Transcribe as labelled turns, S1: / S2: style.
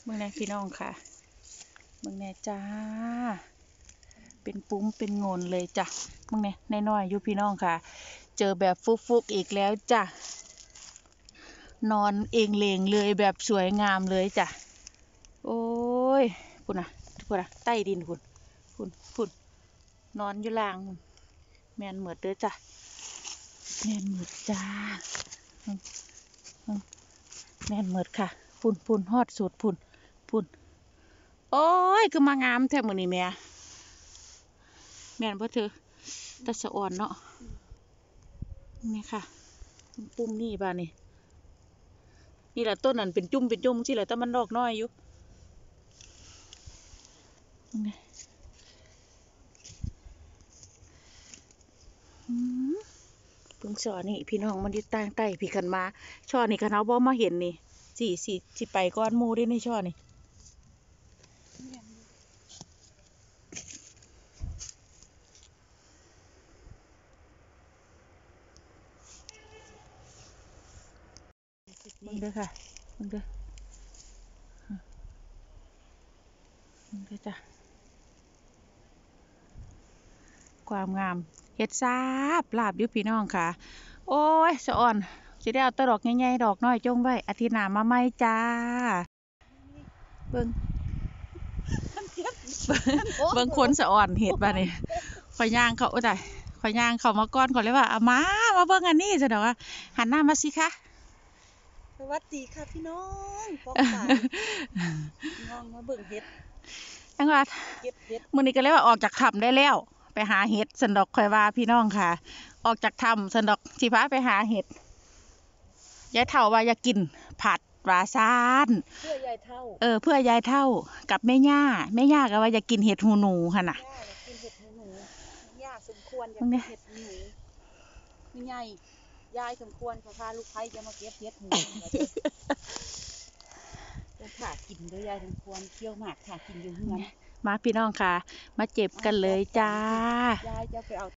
S1: เมื่อไงพี่น้องค่ะเมื่อไงจ้าเป็นปุ้มเป็นงนเลยจ้ะเมื่อไงน้อยๆอยู่พี่น้องค่ะเจอแบบฟุกๆอีกแล้วจ้ะนอนเองเลงเลยแบบสวยงามเลยจ้ะโอ้ยพุ่นนะใต้ดินพุ่นนอนอยู่ล่างแมนเหมือดเด้อจ้ะแมนเหมือดจ้าแมนเหมือดค่ะพุ่นฮอดสุดพุ่นโอ้ยคือมางามแท้มื้อนี้แม่แม่นบ่เธอตะสะอ่อนเนาะนี่ค่ะปุ่มนี่บ้านนี่แหละต้นนั้นเป็นจุ่มสิแหละแต่มันดอกน้อยอยู่นี่เพิ่งสอนนี่พี่น้องมันอยู่ต่างใต้พี่ขันมาช่อนี่คันเอาบ่มาเห็นนี่สิไปก้อนหมู่ได้ในช่อนี่มึงเด้อค่ะมึงเด้อจ้ะความงามเฮ็ดซาบลาบอยู่พี่น้องค่ะโอ้ยสะอ่อนสิได้เอาตะดอกใหญ่ๆดอกน้อยจงไว้อาทิตย์หน้ามาใหม่จ้าเบิ่งเบิ่งคนสะอ่อนเฮ็ดบ้านี่ข่อยย่างเขาได้ข่อยย่างเขามาก่อนข่อยเลยว่าเอามาเบิ่งอันนี้ซะดอกว่าหันหน้ามาสิคะ
S2: สวัสดีค่ะพี่น้องป้องสายน้องมาเบิ่งเห็ด
S1: จังว่า
S2: เก็บเห็ด
S1: มื้อนี้ก็เลยว่าออกจากถ้ำได้แล้วไปหาเห็ดสันดอกข่อยว่าพี่น้องค่ะออกจากถ้ำสันดอกสิพาไปหาเห็ดยายเฒ่าว่าอยากกินผัดปลาซ่าน
S2: เพื่อยายเท่า
S1: เพื่อยายเฒ่ากับแม่ย่าก็ว่าอยากกินเห็ดหูหนูหั่นน่ะ
S2: ย่าอยากกินเห็ดหูหนูย่าสมควรอยากกินเห็ดหูหนูไม่ใหญ่ยายสมควรพาลูกไผ่จะมาเก็บเห็ดหูจะถ่ากินด้วยยายสมควรเคี่ยวหมากถ่ากินอยู่เฮือน
S1: มาพี่น้องค่ะมาเจ็บกันเลยจ้าย
S2: ายจะไปเอา